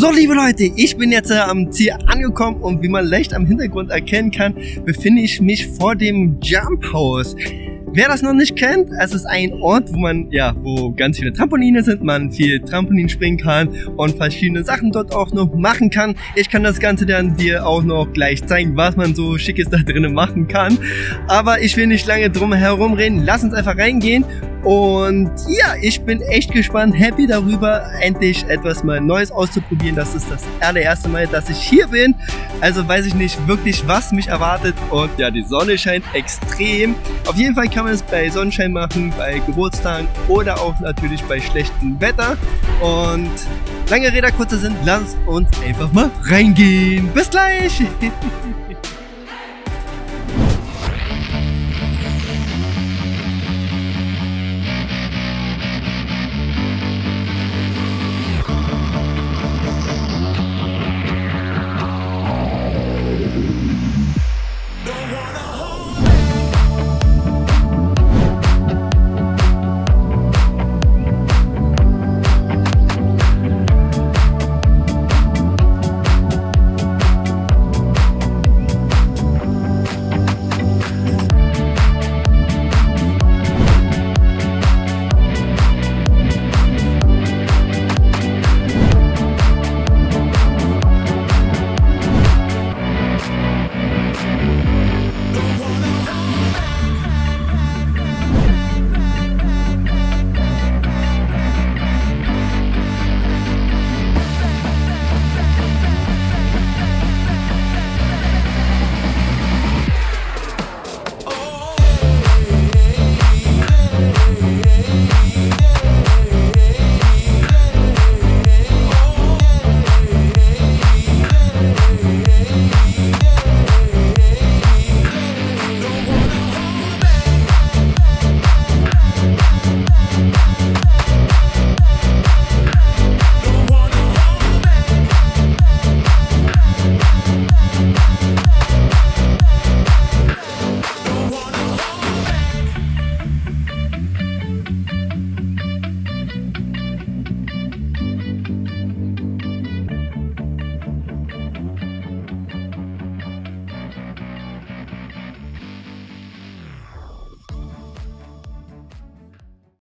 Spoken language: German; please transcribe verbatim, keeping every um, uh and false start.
So, liebe Leute, ich bin jetzt äh, am Ziel angekommen und wie man leicht am Hintergrund erkennen kann, befinde ich mich vor dem Jump House. Wer das noch nicht kennt, es ist ein Ort, wo man, ja, wo ganz viele Trampoline sind, man viel Trampolin springen kann und verschiedene Sachen dort auch noch machen kann. Ich kann das Ganze dann dir auch noch gleich zeigen, was man so Schickes da drinnen machen kann. Aber ich will nicht lange drum herum reden, lass uns einfach reingehen. Und ja, ich bin echt gespannt, happy darüber, endlich etwas mal Neues auszuprobieren. Das ist das allererste Mal, dass ich hier bin. Also weiß ich nicht wirklich, was mich erwartet. Und ja, die Sonne scheint extrem. Auf jeden Fall kann man es bei Sonnenschein machen, bei Geburtstagen oder auch natürlich bei schlechtem Wetter. Und lange Rede, kurzer Sinn, lass uns einfach mal reingehen. Bis gleich!